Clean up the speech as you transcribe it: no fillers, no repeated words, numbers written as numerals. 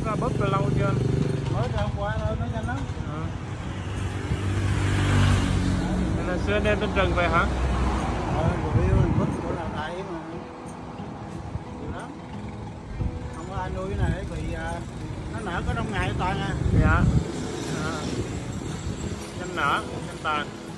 nó bớt từ lâu chưa? Mới ra hôm qua thôi, nó nhanh lắm. Nên là xưa đem trên rừng về hả? Rồi yêu mình vứt của nào tại mà nhiều lắm, không có ai nuôi cái này vì nó nở có trong ngày toàn à. Dạ. Nhanh nở, nhanh tàn.